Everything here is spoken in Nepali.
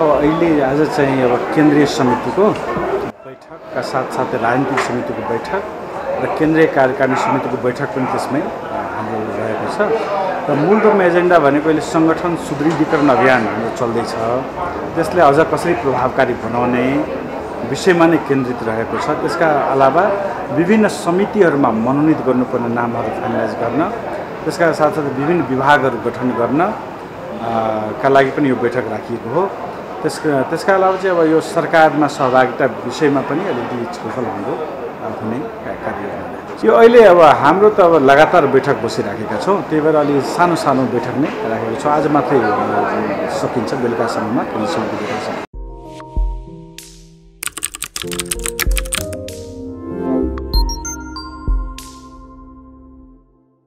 अहिले आज चाहिँ अब केन्द्रीय समितिको बैठकका साथसाथै राजनीतिक समितिको बैठक र केन्द्रीय कार्यकारिणी समितिको बैठक पनि त्यसमै हाम्रो रहेको छ र मूल रूपमा एजेन्डा भनेको अहिले सङ्गठन सुदृढीकरण अभियान हाम्रो चल्दैछ। त्यसले अझ कसरी प्रभावकारी बनाउने विषयमा नै केन्द्रित रहेको छ। त्यसका अलावा विभिन्न समितिहरूमा मनोनित गर्नुपर्ने नामहरू फाइनलाइज गर्न, त्यसका साथसाथै विभिन्न विभागहरू गठन गर्न का लागि पनि यो बैठक राखिएको हो। त्यसका अलावा चाहिँ अब यो सरकारमा सहभागिता विषयमा पनि अलिकति छलफल हुने कार्ययोजना रहेको छ। यो अहिले अब हाम्रो त अब लगातार बैठक बसिराखेका छौँ, त्यही भएर अलि सानो सानो बैठक नै राखेको छौँ। आज मात्रै सकिन्छ, बेलुकासम्ममा केही समिति बैठक